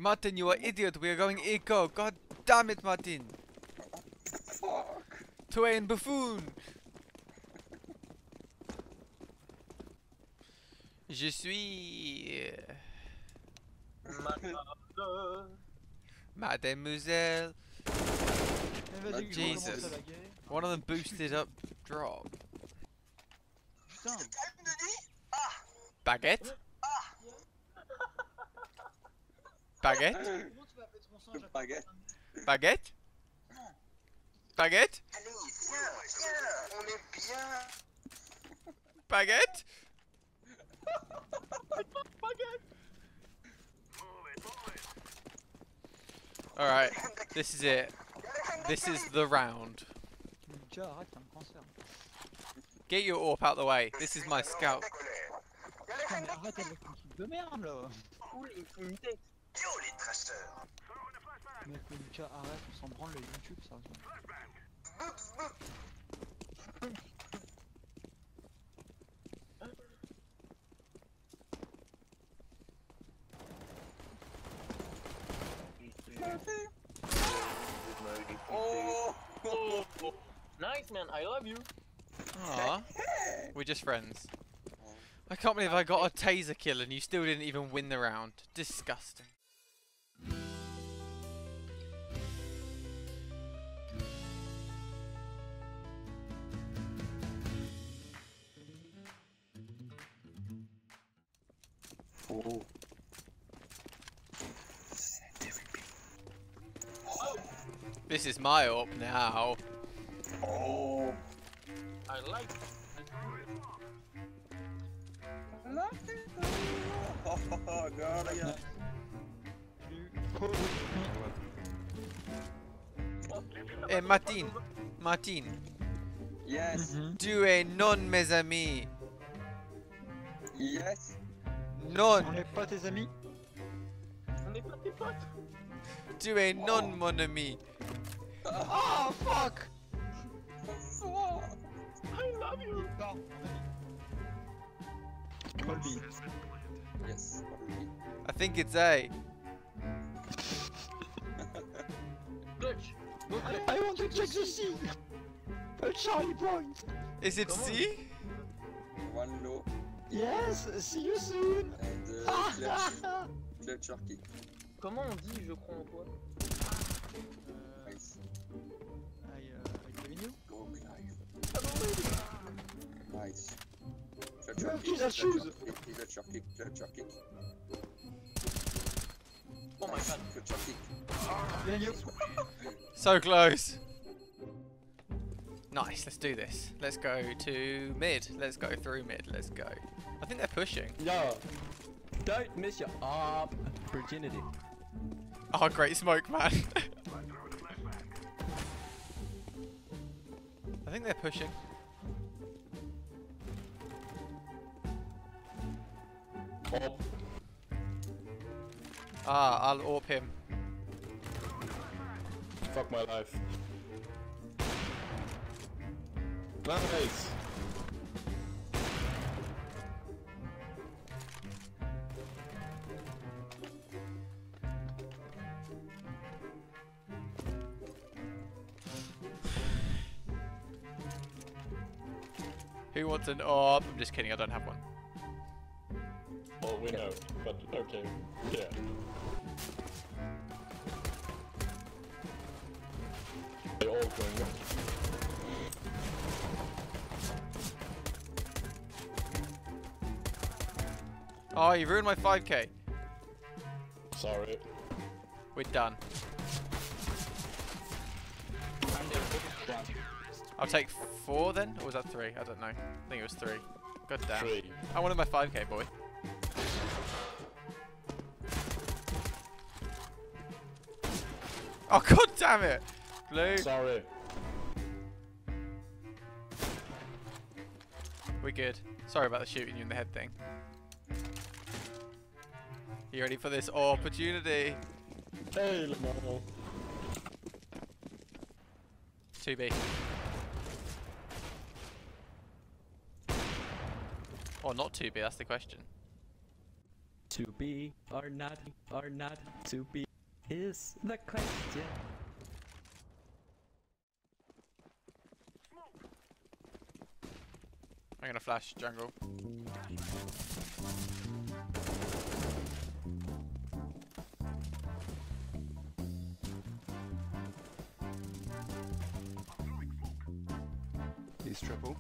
Martin, you are idiot. We are going eco. God damn it, Martin. Fuck. Tu es un buffoon. Je suis... Mademoiselle. Mais vas-y, Jesus. je recommence à la guerre. One of them boosted up drop. Putain. Baguette? Baguette? Comment tu vas appeler ton singe à Baguette. Baguette? Baguette? Allez, viens, on est bien. Baguette? Alright, this is it. This is the round. Ninja, arrête, t'as un cancer. Get your AWP out the way. This is my scout. Putain, mais arrête avec ton truc de merde là. Cool, il me faut une tête. Yo, les traceurs. Mec, Ninja, arrête, on s'en branle le YouTube, ça. Oh. Nice man, I love you. Aww. We're just friends. I can't believe I got a taser kill and you still didn't even win the round. Disgusting. Oh. This is my AWP now. Oh. I like it. Oh, God, yeah. Hey, Martin. Martin. Yes. Tu es non mes amis. Yes. Non. On est pas tes amis? On n'est pas tes potes. Tu es non mon ami. Oh fuck! Fuck. I love you. Pardon, mon ami. Colby. Yes. I think it's A. Clutch. Go clutch. I want to check the C! A Charlie point! Is it Come on. C? One low Yes! See you soon! and clutcher kick. Comment on dit je crois en toi? Nice. I believe you. Go live. Nice. Clutcher Look, he's a shoes. Clutcher kick. Clutcher kick. Oh my god. Clutcher kick. Behind you. So close. Nice, let's do this. Let's go to mid. Let's go through mid. Let's go. I think they're pushing. Yo, don't miss your opportunity. Oh, great smoke, man. I think they're pushing. Oh, Ah, I'll AWP him. fuck my life. Nice. Who wants an AWP? I'm just kidding, I don't have one. Well, we know, but okay. Yeah. They all going. Oh, you ruined my 5k. Sorry. We're done. I'll take 4 then? Or was that 3? I don't know. I think it was 3. God damn. 3. I wanted my 5k, boy. Oh, god damn it! Blue. Sorry. We're good. Sorry about the shooting you in the head thing. You ready for this opportunity? Hey, Lamar. 2B. Or not 2B, that's the question. To be or not to be is the question. I'm gonna flash jungle. He's triple.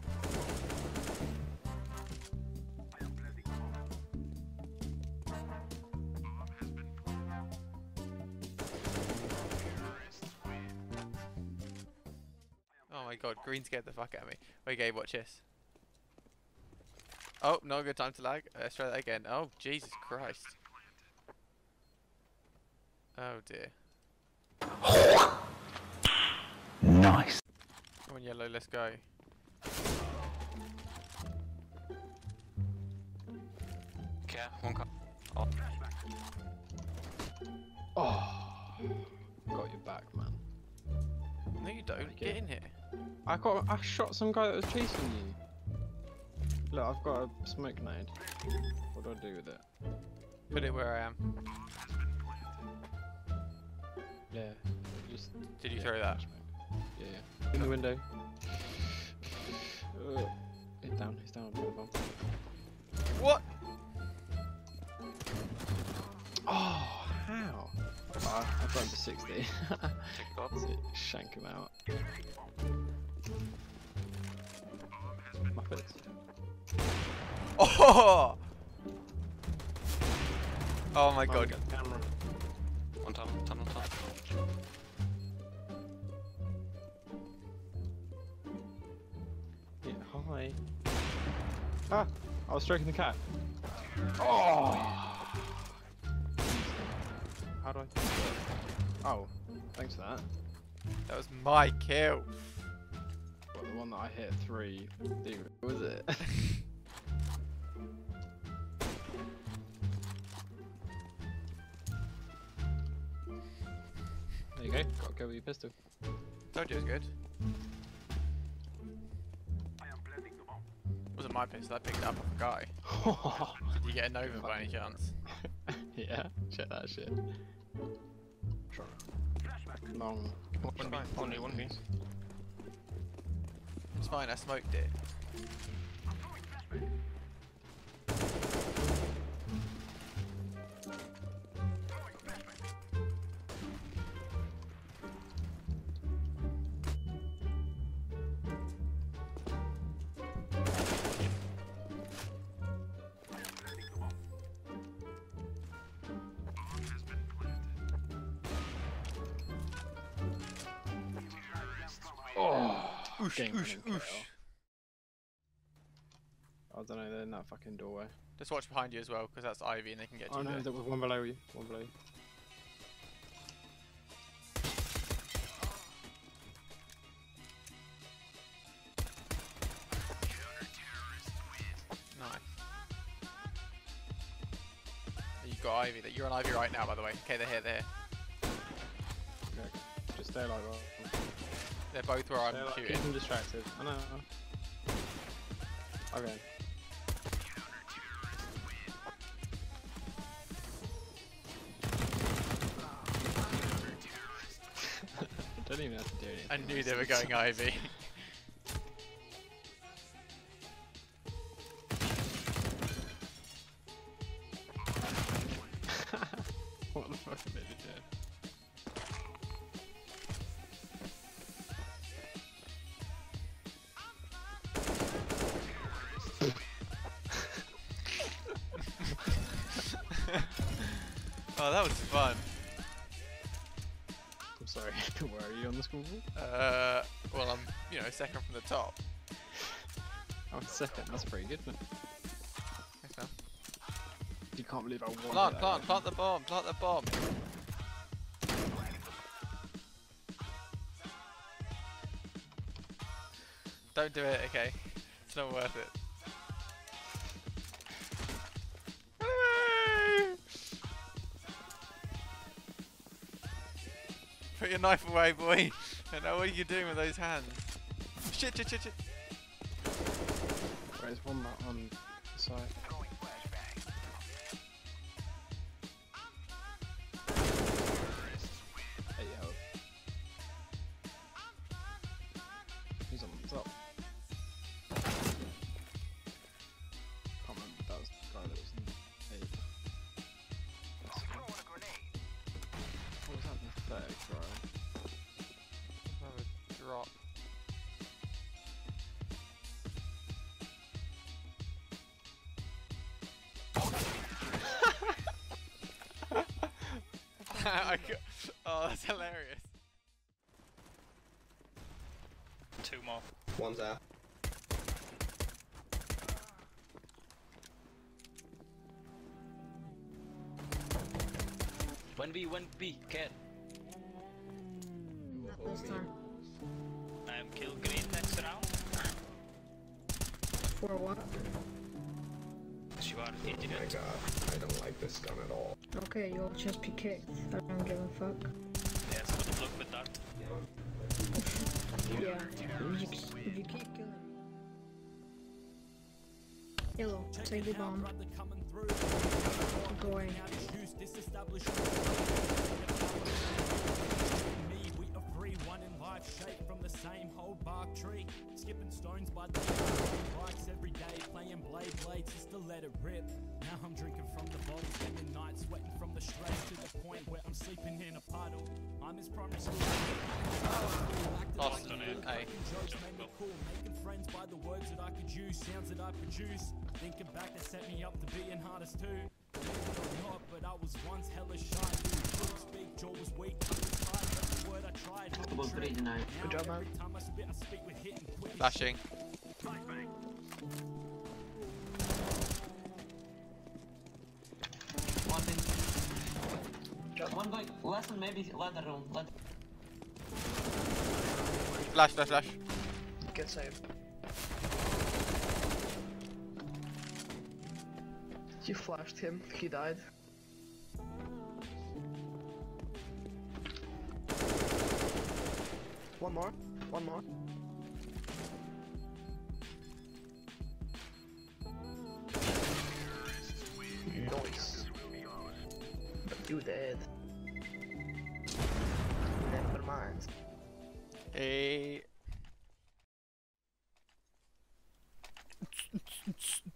Oh my god, green scared the fuck out of me. Wait, Gabe, watch this. Oh, not a good time to lag. Let's try that again. Oh, Jesus Christ. Oh dear. Nice. Come on, yellow, let's go. Okay, one cut. Oh, got your back, man. No, you don't. Get in here. I shot some guy that was chasing you. Look, I've got a smoke nade. What do I do with it? Put it where I am. Yeah. Just. Did you throw that? Yeah, yeah. In the window. He's down. He's down. Bomb. What? Oh, how? Oh, I've got him to 60. Check up. That's it. Shank him out. Muppets. Oh! Oh my god. Camera. On top, tunnel top. Yeah, hi. Ah! I was stroking the cat. Oh! How do I? Oh, thanks for that. That was my kill. Well, the one that I hit 3. Was it? There you go. Gotta go with your pistol. Told you it was good. Wasn't my pistol, I picked it up off a guy. Did you get a Nova by any chance? Yeah, check that shit. Long. Only one piece. It's fine, I smoked it. Oh, Oosh, game oosh, winning oosh. kill. I don't know, they're in that fucking doorway. Just watch behind you as well, because that's Ivy and they can get Oh you no, there. there was one below you. One below you. Nice. You've got Ivy. You're on Ivy right now, by the way. Okay, they're here, they're here. Okay. Just stay like that. They're both where I'm Keep shooting. them distracted. I know. Okay. I don't even have to do anything. I knew they were going Ivy. What the fuck are they doing? Oh, that was fun. I'm sorry, where are you on the scoreboard? Well, I'm, second from the top. Oh, second, that's pretty good, man. Thanks, man. You can't believe I won. Plant the bomb, plant the bomb. Don't do it, okay? It's not worth it. Put your knife away, boy. I know what you're doing with those hands. Shit, shit, shit, shit. There's one on the side. Oh, that's hilarious. 2 more. One's out. One B, cat. Not this time. I am kill green next round. For what? You are Oh my idiot. god, I don't like this gun at all. Okay, you'll just be kicked. I don't give a fuck. Yes, good luck with that. Yeah, if you keep killing me. Yellow, take the bomb. Go away. We are free, one in life, shaped from the same whole bark tree. Skipping stones by the bikes every day, playing blades just to let it rip. Now I'm drinking from the bowl, spending nights sweating from the straits to the point where I'm sleeping in a puddle. I'm his primary school. Austin, hey. Jokes made me cool, making friends by the words that I could use, sounds that I produce. Thinking back, that set me up to being hardest too. Not, but I was once hella shy. Couldn't speak, jaw was weak. I was tired, that's the word I tried. Good job, man. Every time I spit, I speak with hitting quick. Flashing. One thing. One guy, last one maybe ladder room. Flash. Get saved. You flashed him, he died. One more. Nice. But you dead. Never mind. Hey.